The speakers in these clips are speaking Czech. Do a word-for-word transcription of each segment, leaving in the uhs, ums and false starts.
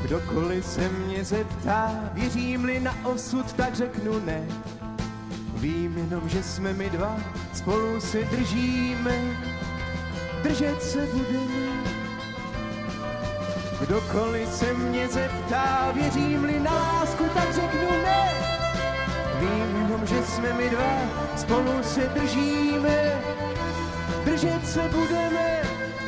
Kdokoliv se mě zeptá, věřím-li na osud, tak řeknu ne. Vím jenom, že jsme my dva, spolu se držíme, držet se budeme. Kdokoliv se mě zeptá, věřím-li na lásku, tak řeknu ne. Vím jenom, že jsme my dva, spolu se držíme, držet se budeme.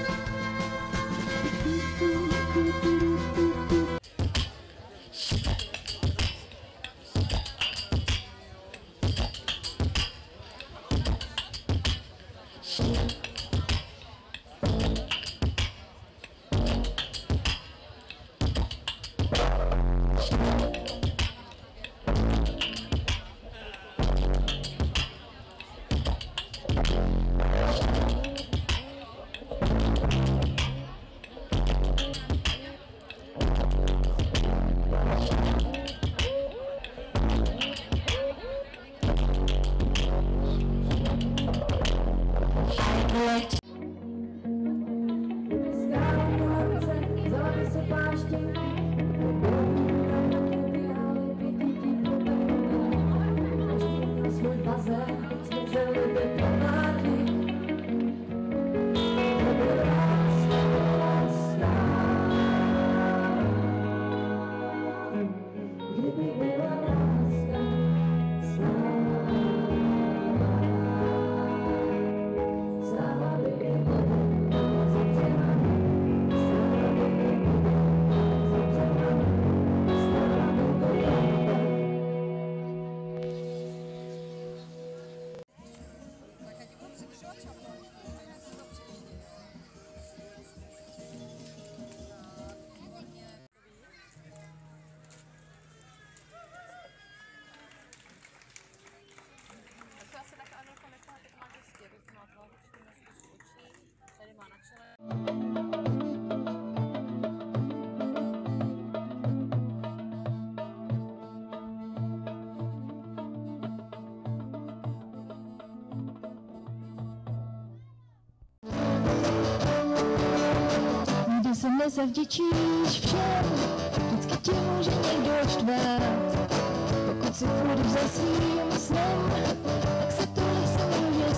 Se nezavděčíš všem, vždycky tě může někdo štvát. Pokud si půjdeš za svým snem, tak se to lehce může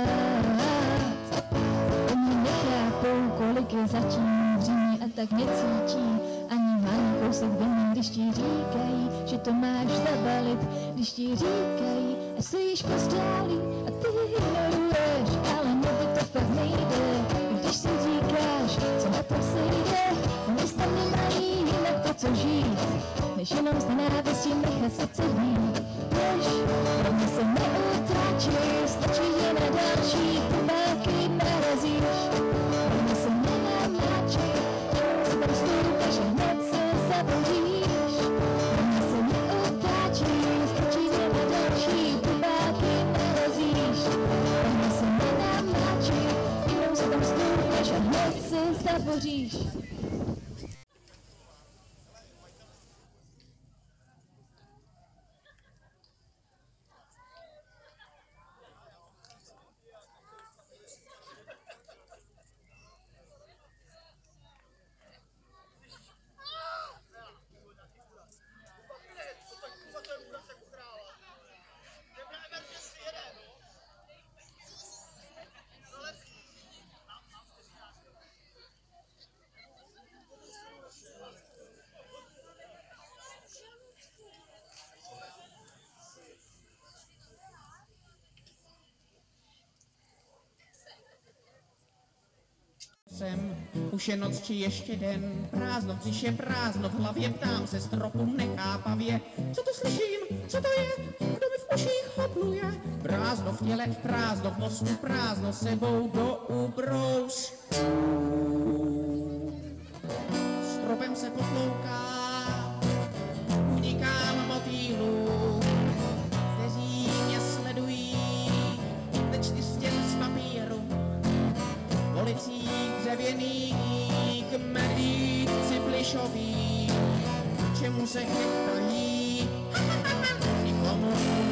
stát. Oni nechápou, kolik je zatím dřímí a tak necítí ani malý kousek viny, když ti říkají, že to máš zabalit. Když ti říkají, až se již pozdálí a ty ignoruješ, ale nebo to fakt nejde. Když si říkáš, co na to se jde, města nemají jinak to, co žít, než jenom z nenávistí nechat srdce být. Než mě se neutráčí, stačí jen na další pováky narazíš. Mě se nenamláčí, jenom se tam stoupeš a hned se zavoříš. Mě se neutráčí, stačí jen na další pováky narazíš. Mě se nenamláčí, jenom se tam stoupeš a hned se zavoříš. Jsem, už je noc či ještě den, prázdno v břiše, prázdno v hlavě, ptám se stropu nechápavě. Co to slyším, co to je, kdo mi v uších hopluje? Prázdno v těle, prázdno v mozku, prázdno sebou do ubrousů. Stropem se potlouká, unikám motýlů, kteří mě sledují ze čtyř stěn z papíru. Policí dřevěných, medvíci plišový, čemu se chytají, nikomu